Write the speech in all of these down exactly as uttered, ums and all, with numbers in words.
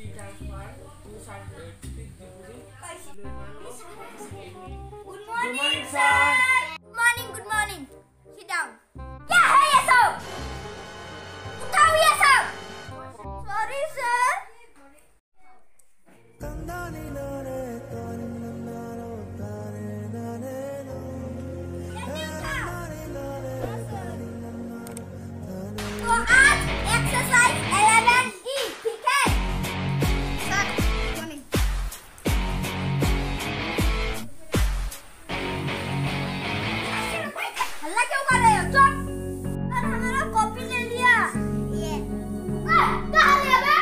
three times five, two sides, uh, three, three, Good morning, sir. Good morning, good morning. Sit down. क्या है ये सब? उठाओ ये सब. Sorry, sir. तो आज एक्सरसाइज eleven E, ठीक है? Sir, morning. हल्ला क्यों कर रहे हो? चुप. सर, हमारा कॉपी ले लिया. ये. आ, कहाँ लिया बे?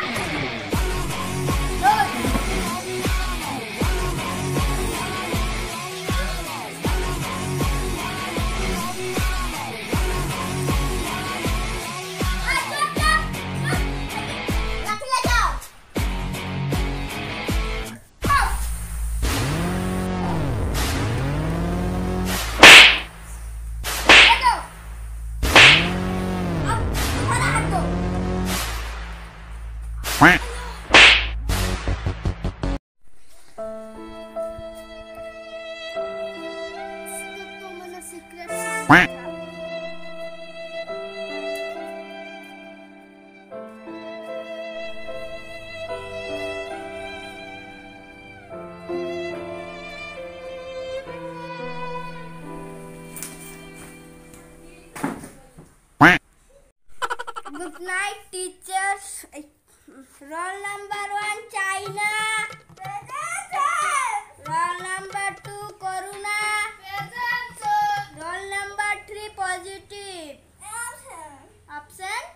Good night, teachers. Roll number one, China. Present, sir. Roll number two, Corona. Present, sir. Roll number three, Positive. Absent. Absent?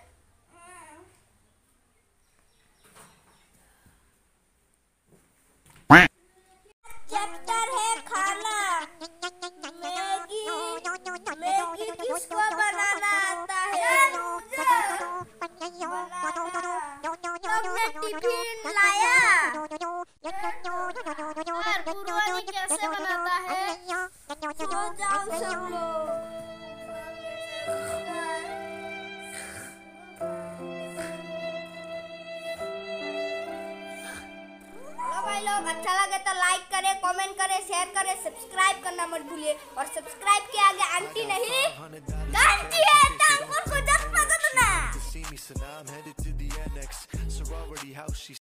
Chapter है खाना. मैगी. मैगी किसको बनाना आता है? टिफिन लाया. पूर्वानी कैसे बनाता है? सो जाओ सब लोग. हेलो भाई लोग, अच्छा लगे तो लाइक करें, कमेंट करें, शेयर करें, सब्सक्राइब करना मत भूलिए. और सब्सक्राइब के आगे आंटी नहीं घंटी है, तो को जस्ट पकड़ना.